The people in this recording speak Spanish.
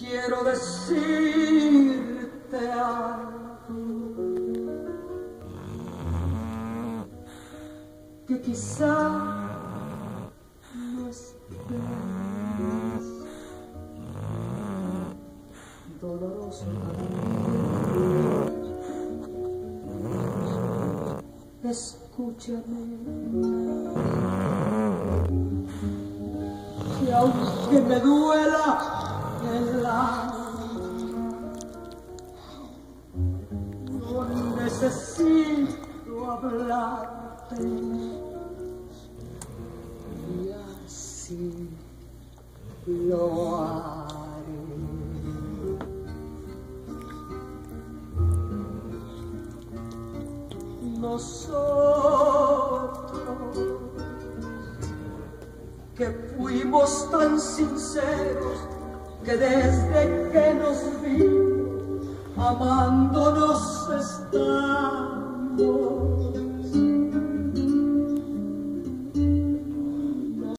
quiero decirte algo que quizá no esperes, doloroso cariño. Escúchame, que aunque me duela el alma, no necesito hablarte, y así lo haré. Nosotros que fuimos tan sinceros, que desde que nos vimos amándonos estamos,